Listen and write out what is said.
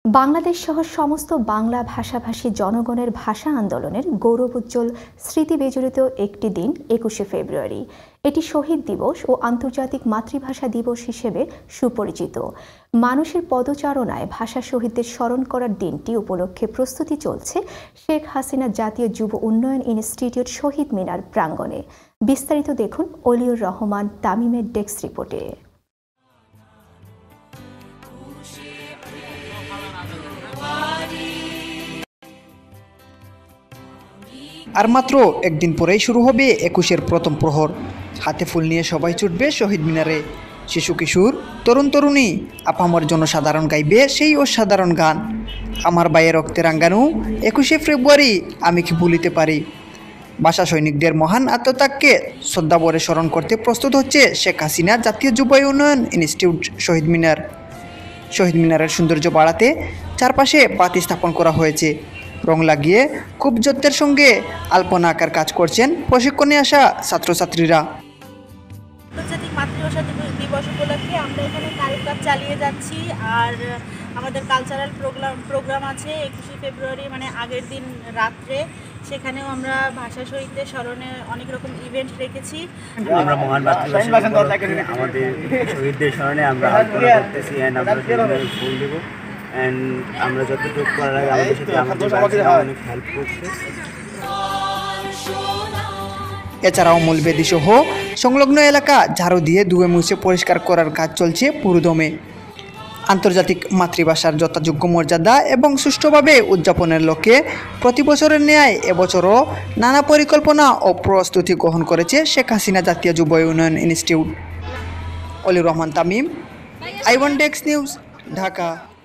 বাংলাদেশ সহ সমস্ত বাংলা ভাষাভাষী জনগণের ভাষা আন্দোলনের গৌরবোজ্জ্বল স্মৃতি বিজড়িত একটি দিন ২১শে ফেব্রুয়ারি। এটি শহীদ দিবস ও আন্তর্জাতিক মাতৃভাষা দিবস হিসেবে সুপরিচিত। মানুষের পদচারণায় ভাষা শহীদদের স্মরণ করার দিনটি উপলক্ষে প্রস্তুতি চলছে শেখ হাসিনা জাতীয় যুব উন্নয়ন ইনস্টিটিউট শহীদ মিনার প্রাঙ্গণে। বিস্তারিত দেখুন অলিউর রহমান তামিমের ডেস্ক রিপোর্টে। আর মাত্র একদিন পরেই শুরু হবে ২১-এর প্রথম প্রহর। হাতে ফুল নিয়ে সবাই ছুটবে শহীদ মিনারে। শিশু কিশোর, তরুণ তরুণী, আপামর জনসাধারণ গাইবে সেই অসাধারণ গান, আমার ভাইয়ের রক্তে রাঙ্গানো ২১শে ফেব্রুয়ারি আমি কি ভুলিতে পারি। ভাষা সৈনিকদের মহান আত্মত্যাগকে শ্রদ্ধাভরে স্মরণ করতে প্রস্তুত হচ্ছে শেখ হাসিনা জাতীয় যুব উন্নয়ন ইনস্টিটিউট শহীদ মিনার। শহীদ মিনারের সৌন্দর্য বাড়াতে চারপাশে বাতি স্থাপন করা হয়েছে। রং লাগিয়ে খুব যত্নের সঙ্গে আলপনা আঁকার কাজ করছেন প্রশিক্ষণে আসা ছাত্রছাত্রীরা। আন্তর্জাতিক মাতৃভাষা দিবস উপলক্ষে আমরা এখানে কারুকাজ চালিয়ে যাচ্ছি। আর আমাদের কালচারাল প্রোগ্রাম আছে ২১শে ফেব্রুয়ারি, মানে আগের দিন রাত্রে। সেখানেও আমরা ভাষা শহীদদের স্মরণে অনেক রকম ইভেন্ট রেখেছি। আমরা মহান মাতৃভাষা আমাদের শহীদদের স্মরণে আমরা আলোচনা করতেছি এন্ড আমরা ফুল দেব। এন্ড আমরা যতটুকু করার আগে আমাদের সাথে আমাদের বাচ্চারা অনেক হেল্প করছে। এছাড়াও মূলবেদী সহ সংলগ্ন এলাকা ঝাড়ু দিয়ে ধুয়ে মুছে পরিষ্কার করার কাজ চলছে পুরোদমে। আন্তর্জাতিক মাতৃভাষার যথাযোগ্য মর্যাদা এবং সুষ্ঠুভাবে উদযাপনের লক্ষ্যে প্রতি বছরের ন্যায় এবছরও নানা পরিকল্পনা ও প্রস্তুতি গ্রহণ করেছে শেখ হাসিনা জাতীয় যুব উন্নয়ন institute. Oliur Rahman Tamim, I1 desk news, Dhaka.